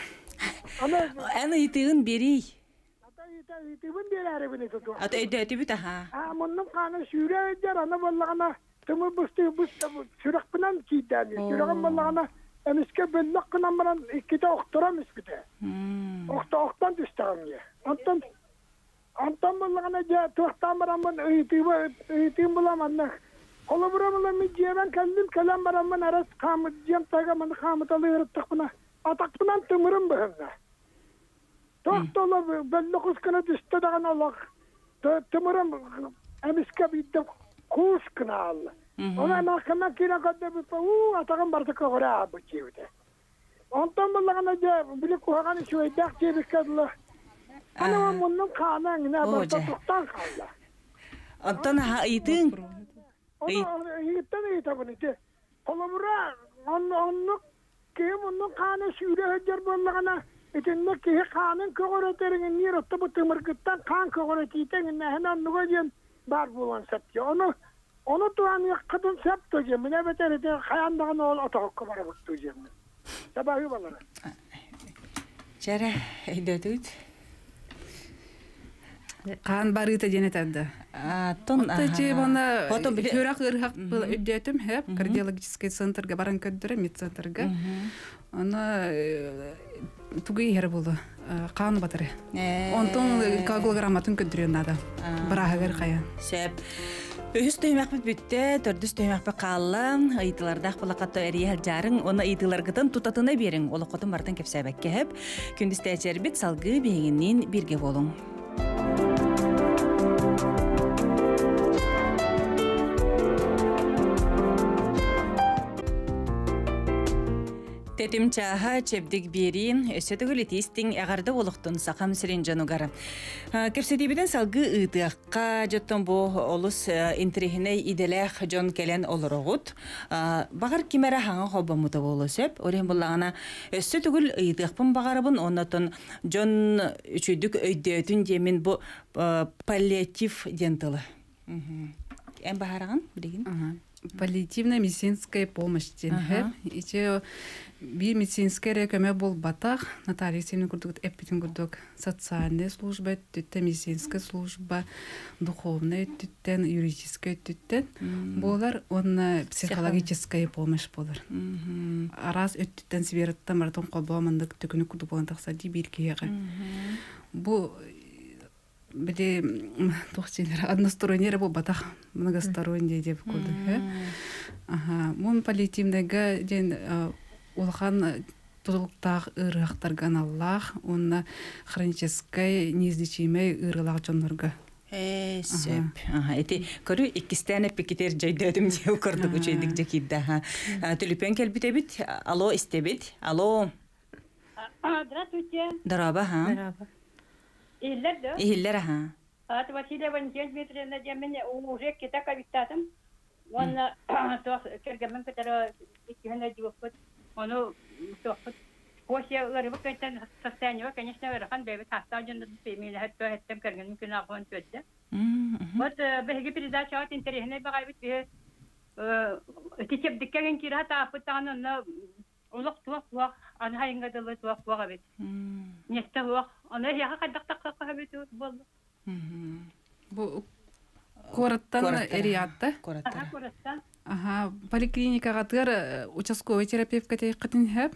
Ana yitiğin biri. Ata yita yitibin bir erebini tutuyor. Ata öde öde bit ha. Ha munun kana sürece ana bollagana tımı bustu bustu sürak bilen kidani. Sürakın bollagana emiske bellak kınan baran ikide okturam ispide. Okta oktan düştağım ya. Anton Anton bollagana ja tuğaktan baran ben öğütüğü öğütüğüm bulamanlar. Kolabıramla mi ciğeren kendim kalan baran ben aras kamı ciyem taygamanı kamı dalı yaratık buna. Atak bunan tımırım bihimle. Tuğaktola belli kıskına düştü dağın Allah. Tımırım emiske bitti kuş kına Allah. Ona nakıma kira kadar bir uuu atakın bartık oraya bu çivde. Ondan bollagana ja bile kuhaganı şu edak çevi kadla. Ana munun kanan ne barta tuğtan kalla. Anton ha yitiğin. Ona yitten yitabını te. Kolabura onu onu ki munun kana sürü hıcar bollagana İtinne ki kanın koğureterin nirotta bu tımırgıttan kan koğuretiyten ne hemen nugajen bar bulan septi. Onu onu tuğan yakıdın septi jemin. Evet eride hayandağın oğul otoğuk kumara baktu jemin. Sabahı balara. Çare öde Kaan barıta jenet adda. Anton. Otaçı bana hörak ırhak ödetim hep kardiyologический центрга баран көддөрө медцентрга. Она тугай хер болду. Кан батыры. Онтон кагылграматын көддөрөн ада. Барагыр кая. Сеп. Үс төймәк бит бүтте, төрдүс төймәк бе калла, ыйтыларда кулакатта эрие жарың, оны ыйтыларгытын тутатына бериң. Олы котун бартын кепсәбәккә һәп, күндүз тәҗәр бит салгы бегеннән бирге болуң. Тетим чаха чебдик бери, өсөтөгүл этистиң эгарды олуктун сакам сирин жанугар. Кепседибиден салгы ыытыакка жоттон бу олус интерихине иделэх жон келен олорогут. Багар кимере хаңа хоббамута болусеп, орен буллагана өсөтөгүл ыытыакпын багарыбын, оннотон жон үчүдүк өйдөтүн жемин бу паллиатив денталы. Эм бахараган билигин? Паллиативная медицинская помощь. Иче бир медицинская көмө бол батах, Наталья Алексеевна курдук, эпитин курдук, социальная служба, түттен медицинская служба, духовная түттен, юридическая түттен. Болар, он психологическая помощь болар. Раз өттүттен сибераттан маратон колбоамандык төкүнү курдук болгон такса ди биркеге. Бу Били тухчилер односторонний работа батах многосторонний деп коды. Ага, мон паллиативныйга ден улхан тулуктаг ырыктарган Аллах, онна хроническая неизлечимая ырылак жоннорга. Э, сөп. Ага, эти көрү иккистен пикетер жайдадым деп көрдүк үчөйдүк жекидде. Ха. Телефон келбите бит. Алло, истебит. Алло. А, здравствуйте. Дараба, ха. Дараба. Ihiller de. İhiller ha. Ат Василия Валентин Дмитриевна Демине уже кита кавитатым. Он то кергемен петера икена дивопот. Оно то Кося ларыбы кайтан состояние, конечно, верхан бебе тастажен пемин хатто хаттам керген мümkün акван төддө. Вот беги передача от интересный багайбит бе э тичеп диккен кира таапытаны на улук туак туак аны хайынга дылы туак туак бит. Несте туак аны яга кадак такка бит болду. Бу кораттан эриятта. Ага, кораттан. Ага, поликлиникага тыр участковый терапевтка тейкытын хэп.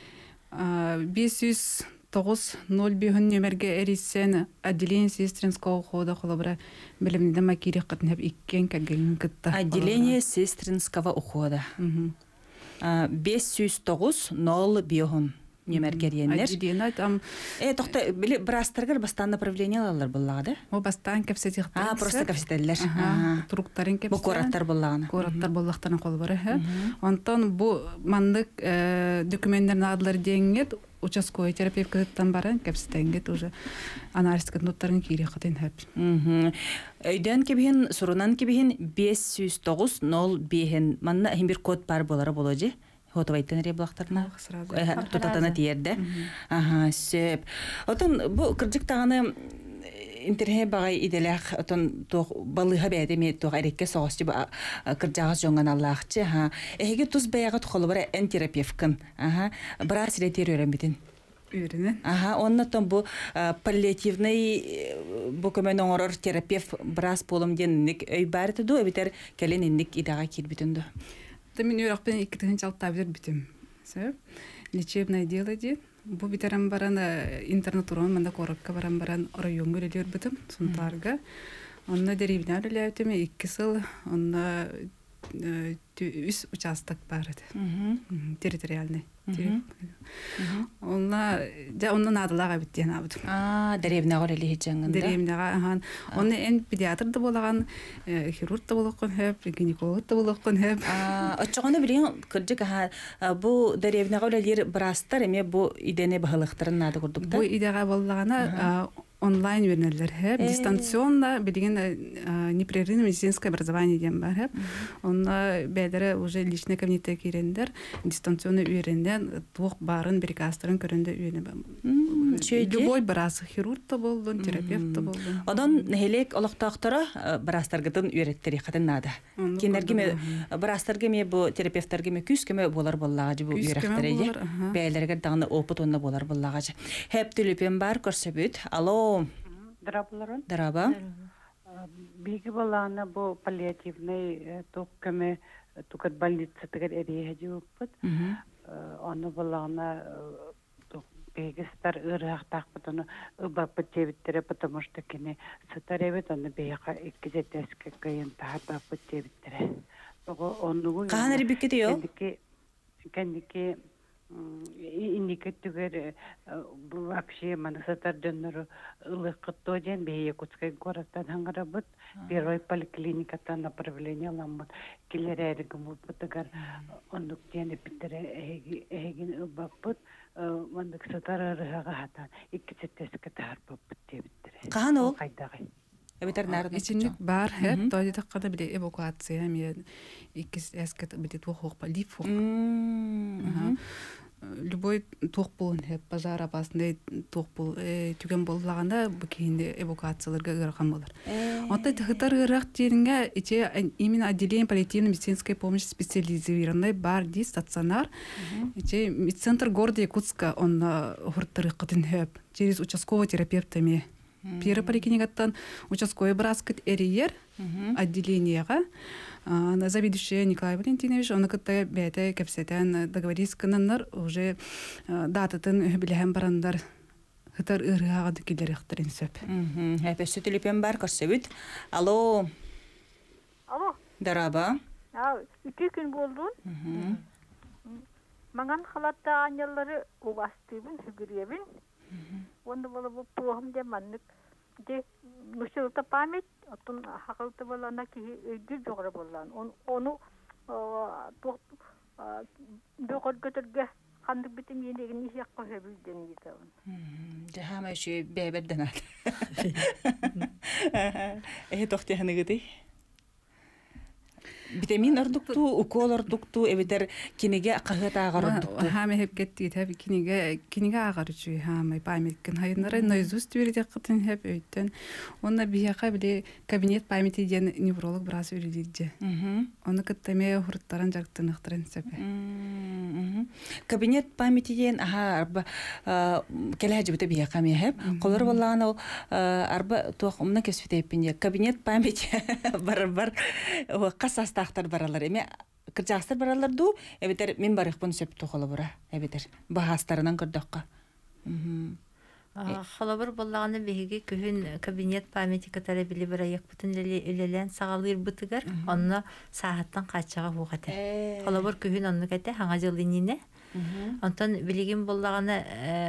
беш жүз тогуз ноль беш нөмерге эриссен отделение сестринского ухода холобра билимден макири кытын хэп иккен кагын кытта. Отделение сестринского ухода. беш жүз тогуз ноль беш нөмергереннер. Отделение там Э, тохта били брастаргар бастан направление алалар буллага да? О бастан кепсетик. А, просто кепсетеллер. Ага, туруктарын кепсет. Бу кораттар буллагана. Кораттар буллактан колбары ха. Онтон бу мандык документтер адлар деңгет участковый терапевткаттан баран кепсетенгет уже анализ кытнуттарын кири кытын хап. Мм. Өйдөн кебин сурунан кебин беш жүз тогуз ноль беш манна хим бир код бар болары боложи. Хотовайтын реблахтарна тутатана тиерде. Ага, сөп. Отон бу кырдык таганы интернет багай иделах отон то балыга бәдеме то әрекке соғысты кырдагы жоңган Аллахчы ха. Эге туз баягат холбара эн терапевткын. Ага, брас ретер өрөмбитин. Үрүнө. Ага, оннотон бу паллиативный бу көмөн оңорор терапевт брас болом денник өй барды ду битер келенинник идага кирбитинду. Мен өрөкпен эки тыгын чалтап битим. Сөп. Лечебное дело дит. Бу битерем баран интернет урон мында коракка баран баран район көрөлөр битим. Сунтарга. Онна деревня леләтеме икки сыл, онна үс участок бар иде. Территориальный. Онна да онна надылага биттен абыт. А, деревняга эле жангында. Деревняга ахан. Онны эн педиатр да болаган, хирург да болаган хеп, гинеколог да болаган хеп. А, очогону билин кырдык ха бу деревняга эле брастар эме бу идене бахылыктарын нады курдук да. Бу идега боллагана онлайн вернелер хеп, дистанционно билген непрерывное медицинское образование дем бар хеп. Онна бедере уже личный кабинетке кирендер, дистанционно үйренден тук барын бригастарын көрөндө үйрөнө бар. Любой брас хирург да болду, терапевт да болду. Одан нехелек олоктоктора брастаргытын үйреттери катын нада. Кендерге брастарга ме бу терапевттерге ме күскеме болар боллагы бу үйрөктөрөйе. Бээлерге дагы опыт онна болар боллагы. Хеп түлүпен бар көрсөбүт. Алло. Драбларын. Драба. Биги баланы бу паллиативный токкеме тукат больница тегер эрие жуппут. Аны баланы бегистер ырахтак бутуну ыбаппы тебиттере, потому что кини сытаребет аны бейка иккизетеске кайын тааппы тебиттере. Онугу Каанери биккетио? Кендики кендики индикативер вообще манасатар дөннөр ылыкытто ден бее кутскай гораттан хаңарабыт первой поликлиникатан направление аламбыт килереригим бутагар ондук ден питере эгин ыбаппыт мандык сатарарыга хатан иккисеттеске тарпыппыт тебиттере. Каан ол? Кайдагы. Ветеринар Ичинник бар хеп, тоди таккада биле эвакуация мен иккис эскет бит тух полиф. Любой тух болун хеп, пожар опасный тух бол түген боллаганда бу кийинде эвакуацияларга ырган болар. Онда тыгытар ырак жеринге иче именно отделение паллиативной медицинской помощи специализированной бар ди стационар. Иче медцентр города Якутска он хуртыры кытын хеп, через участкового терапевтами. Первый поликлиникаттан участковый браскет эриер отделениега на заведующий Николай Валентинович, он кытта бәйте кепсетен договорись кынаннар уже дататын билем барандар хытар ырыга дикилер ихтерин сөп. Мм, хэпэсэ телефон бар көрсөбүт. Алло. Алло. Дараба. А, iki gün болду. Манган халатта анялары угастыбын, сүгүребин. Онда бола бу прогам де маннык де мышылта память отун хакылты болана ки өйдү жогора болан. Ону ток докор көтөргө улахандык битим енеген ишек көһөбүлден дитабын. Жахама şu беберден ат. Э тохтяны гыды. Витамин ордукту, укол ордукту, эбитер кинеге кагыта агардукту. Хаме хеп кетти таби кинеге кинеге агарчу хаме памяткен хайнары наизусть берде кытын хеп өйттөн. Онна бияка биле кабинет памяти ден невролог брас үридиде. Оны кыттаме хурттаран жактын ыктырын сепе. Кабинет памяти ден аха арба кележе бите бияка ме хеп. Колор баллана арба тох умна кесфитепин кабинет памяти бар-бар касас тахтар баралар эме кыржастар баралар ду эбетер мен барык бун сөп тохола бара эбетер бахастарынан кырдакка. Халабыр боллаганы беге күн кабинет памяти катары били бара як бүтүн элелен сагалыр бытыгар онна сааттан качага хугата. Халабыр күн онны кете хаңа жылынине. Антон билигин боллаганы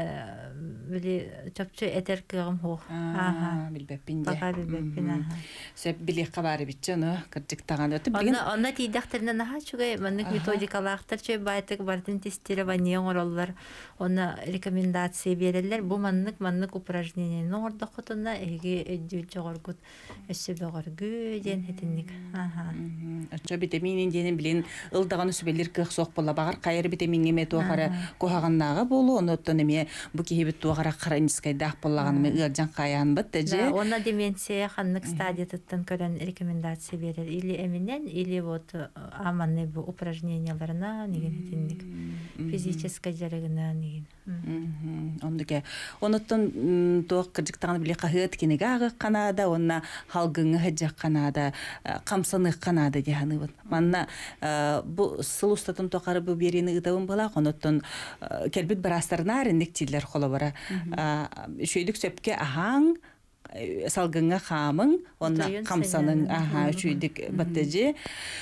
били чапчы этер кыгым ху. Аха, билбеппин же. Бага билбеппин аха. Сеп били кабары битчаны кырдыктаган өтүп билген. Онна онна тийдактеринен аха чугай мандык методикалактар чөй байтык бардын тестирование ороллар. Онна рекомендация берелер. Бу мандык мандык упражнениени ордо котуна эге өдүл жогоргут өсөбө горгу ден хетинник. Аха. Ача витаминин денин билин ылдаган өсөбелер кык сок болла багар кайыр витаминге туагара кохаганнага болу оноттон эме бу кихибит туагара каранскай дах боллаган ме ыржан каян бытты же. Да, онна деменция ханнык стадияттан көрөн рекомендация берер. Или эминен, или вот аманны бу упражненияларына неген тинник. Физическая жарыгына неген. Ондуке. Оноттон туак кыржыктаган биле кахыт кинеге агы канада, онна халгыңы хыжак канада, камсаны канада деганы вот. Манна бу сылустатын токары бу берини ыдабын бала, оноттон келбит барастарына рендик тиллер холо бара. Шөйдүк сөпке ахаң салгыңа хамың, онна камсаның аха шөйдүк баттыжы.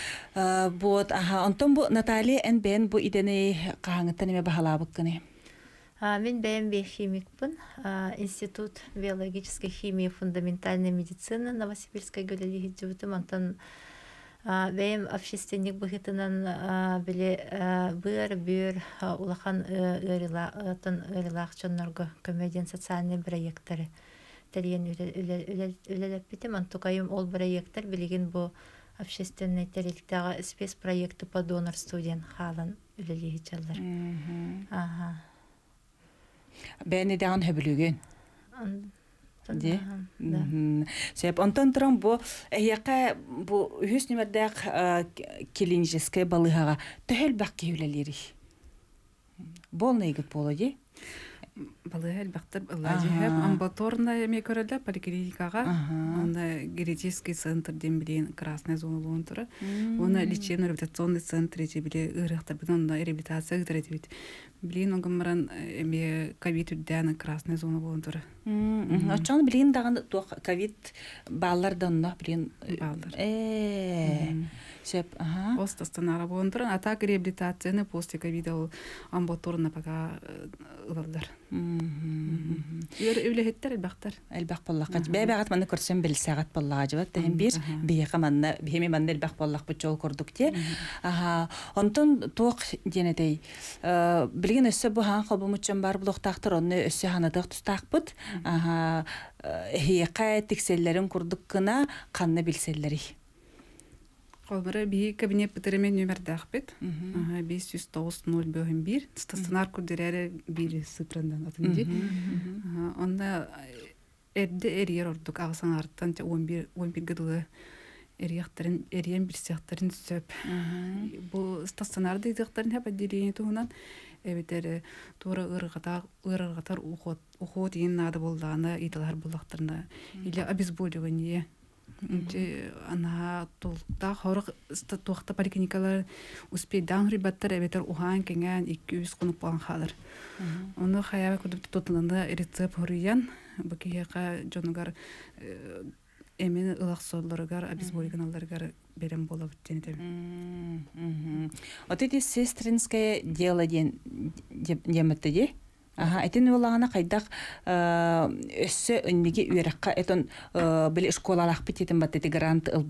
Вот аха онтон бу Наталья Энбен бу идени кахаңыттан эме бахалабык кыны. Мен бэм биохимик бун, Институт биологической химии и фундаментальной медицины Новосибирской гөлелиги жибутым, антон бэм общественник быхытынан биле быр бир улахан ырылах чоннорго көмөден социальный проекттары тәрен үлелеппитим, антукайым ол проекттар билеген бу общественный территориальный спецпроекты по донорству ден халан үлелиги жаллар. Ага. Бәне даган хөбүлүгөн. Ди. Сеп онтон туран бу эяка бу хүс нөмердәк клиническая балыгага төһөл бак кеүлелери. Болнайгы болады. Балыгы элбактар ылажы хэп амбулаторная мекөрөлдө поликлиникага анда генетический центр ден билен красная зона болон тура. Оны лечебно-реабилитационный центр же биле ырыктар битон реабилитация гыдырет бит. Билин онгамран эме ковид үддән красная зона болон тура. Ачан билин даган ковид баллардан да билин балдар. Э. Сеп, ага. Пост станара болон тура. А так реабилитацияны после ковида амбулаторна пока ылалдар. Ер үлехеттер элбактар. Элбак боллакка. Бәбәгат маны көрсәм билсәгат боллага җибат. Тәһим бир бияка манна бихеме манна элбак боллак бу жол көрдүк те. Аха, онтон тук денетей. Э, билген өссө бу хан калбы мучан бар булактактыр, онны өссө ханадык тустакпыт. Аха, хияка тикселләрен курдук кына, канны билселләри. Колбары би кабинет битиремен нөмердәк бит. Ага, beş yüz dokuz nol bir. Стационар күрдерәре бир сыпрандан атынды. Ага, онда эрде эрьер ордук агысан арттан он bir он bir гыдылы эрьяктарын эрьен бирсяктарын сөп. Бу стационарда идектарын хеп отделение тугунан эбетер тура ыргата ыргатар ухот ухот ин нада болданы идалар булактарына или обезболивание. Она толта хорог статуахта поликлиникалар успей даңри баттар эбетер ухан кеңен iki yüz кунук болгон халар. Оны хаяба күдүп тотунанда рецепт хорыян бакияка жонугар эмен ылак соллоргар обезболиванияларгар берем болуп тенетем. Вот эти сестринское дело ден деметтеди. Ага, этин улагана кайдак өссө өннеге үйрәккә этон бил школалак битетен баттети грант ылбыт.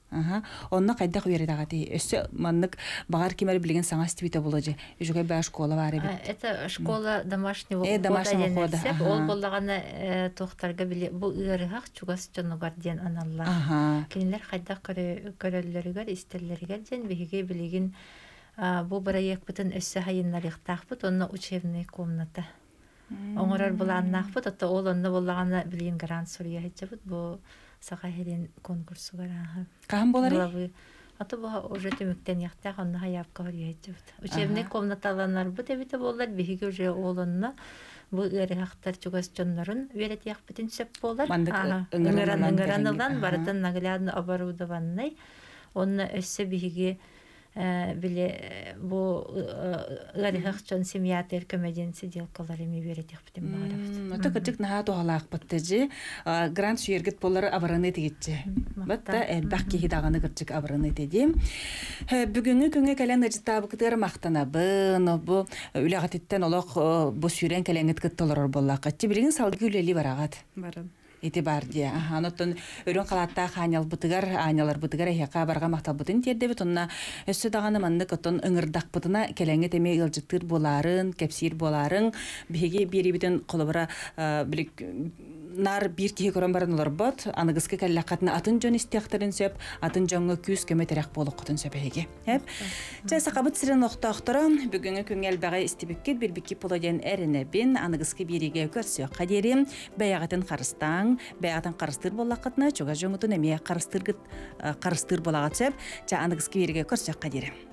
Ага, онна кайда куйры дагати. Өссө маннык багар кимер билген саңа стибите болажы. Үжүгө ба школа бар эбит. Это школа домашнего Э, домашнего ухода. Ол боллагана тохтарга биле бу ырыгак чугас жонугар ден аналла. Ага. Кинилер кайда көрөллөрүгөр истеллеригер ден биге билеген бу проект бүтүн өссө хайыннарыктакпыт, онна учебный комната. Оңорор буланнакпыт, ата ол онна боллагана билген грант сурия хечебит бу сахарин конкурсу гара. Кам болары? Ата бу уже төмөктен якта ханна хаябка хечебит. Учебный комнаталанар бу тебите боллар биге уже олонна бу ырыктар чугас жоннорун берет якпытын сөп болар. Ыңыранылан барытын наглядно оборудованный. Онна өссө биге биле бу ырыгчын семьятер комедиан сиделкалары ми берет якпытын багарабыт. Ата кырдык наха тоалак баттыжы грант сүйергет болары абараны тегитчи. Батта элбак ки даганы кырдык абараны теди. Бүгүнгү күнгө келен ыжытабы кытыр мактанабын, бу үлөгатиттен олок бу сүйрен келеңет кыттылар боллак. Атчы билген салгы үлели барагат. Барам. Ити бар дия. Анотон өрөн калатта ханял бутыгар, аñalar бутыгар яка барга мактал бутын терде бит онна өссө даганы манны котон ыңырдак бутына келеңе теме ылжыктыр боларын, кепсир боларын, биге бири битен колобара билик нар бир кие көрөн барын олар бот, аныгыскы каллакатына атын жон истяктарын сөп, атын жонго күз көмөтерек болук котун сөпеге. Хеп. Жа сакабыт сирен октоктора бүгүнгү күнгел бага истибиккет бирбики полоден эрене бин аныгыскы бириге көрсө кадери баягатын карыстан, баягатын карыстыр боллакытына чуга жоңутун эме карыстыргыт карыстыр болагат сөп, жа аныгыскы бириге көрсө кадери.